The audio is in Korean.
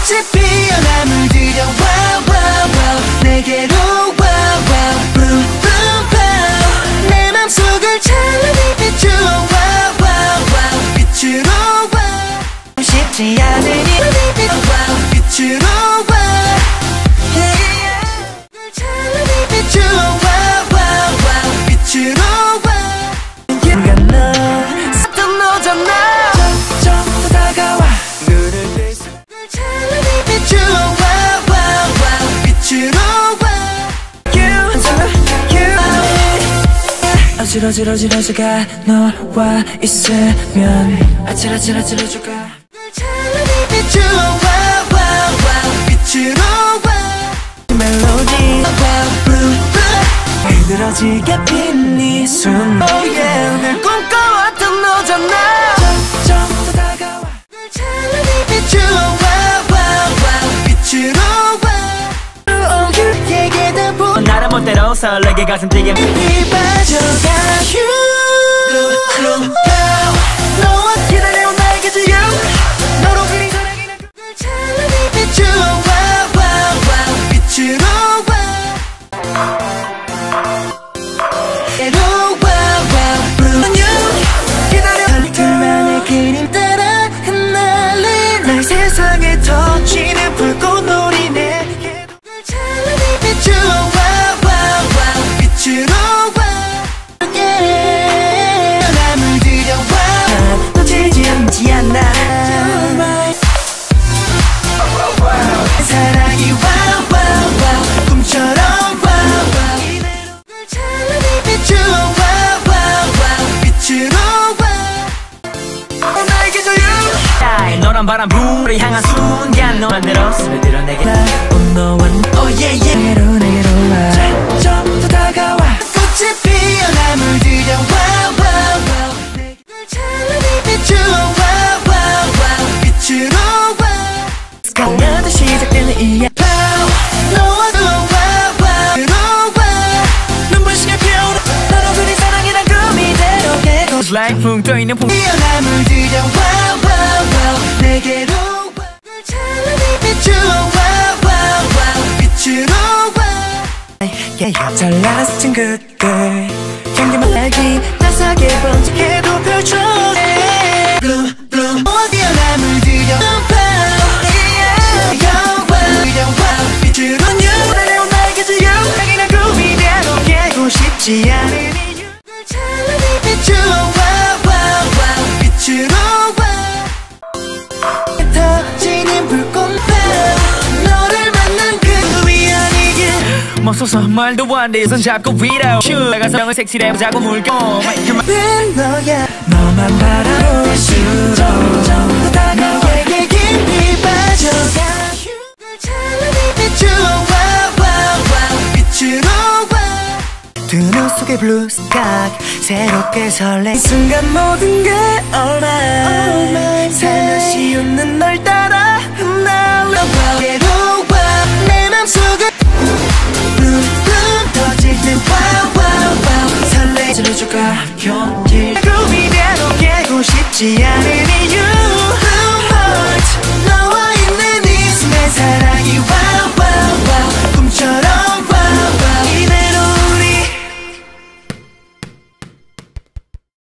꽃이 피어남을 들여 wow wow wow 내게로 wow wow boom boom boom 내 맘속을 찬란히 비추어 wow wow wow 빛으로 wow 쉽지 않으니 wow 빛으로 wow 찬란히 비추어 wow wow wow 빛으로 wow 네가 너 섰던 너잖아 점점 더 다가와 눈을 뜰 수 찬란히 비추어 wow wow wow 빛으로 어지러지가 너와 있으면 아찔아찔아찔해져가 찬란히 비추어 wow wow wow 빛으로 멜로디 wow blue blue 흐드러지게 핀 네 숨 oh yeah 늘 꿈꿔왔던 너잖아 점점 더 다가와 찬란히 비추어 wow wow wow 빛으로 oh you 얘기다 보 나를 멋대로 설레게 가슴 뛰게 이 빠져가 you 너와 기다려온 나에게서 you 너로 그린 사랑이란 그 찬란히 비추어 wow wow wow 빛으로 wow wow blue you 기다려 둘만의 그림 따라 흩날린 날 세상에 터지는 불꽃놀이 내게 찬란히 비추어 wow wow wow 빛으로 남을 들여 wow 놓치지 않지 않아 사랑이 wow wow wow 꿈처럼 wow wow 찬란히 비추어 wow wow wow 빛으로 wow 나에게 조용 너란 바람 불을 향한 순간 너만 들어 스며들어 내게 너와 oh yeah yeah 내게로 와 점점 더 다가와 꽃이 피어남을 들여 wow wow wow 널 찬란히 비추어 wow wow wow 빛으로 wow 강하다 시작되는 이 너와 너 wow wow wow 눈부시게 피어오르 너로 그린 사랑이란 그 이대로 계속 like 풍 떠있는 풍 피어남을 들여 wow wow wow 내게로 널 찬란히 비추어 wow wow wow 빛으로 잘난 스친 그걸 향기만 날기 따스하게 번쩍해도 펼쳐내 Bloom bloom 너와 피어남을 들여 빛으로 you 나에게서 you 향기난 그 이대로 깨고 싶지 않은 이유 널 찬란히 비추어 wow wow wow 빛으로 터지는 불꽃밤 너를 만난 그 위안이길 멈서서 말도 안 돼 손 잡고 위로 나가서 명을 색칠해보자고 물고 왜 너야 너만 바라볼수록 점점 더 너에게 깊이 빠져가 널 찬란히 비추어 wow wow wow 빛으로 두 눈 속의 블루 스카이 새롭게 설레 이 순간 모든 걸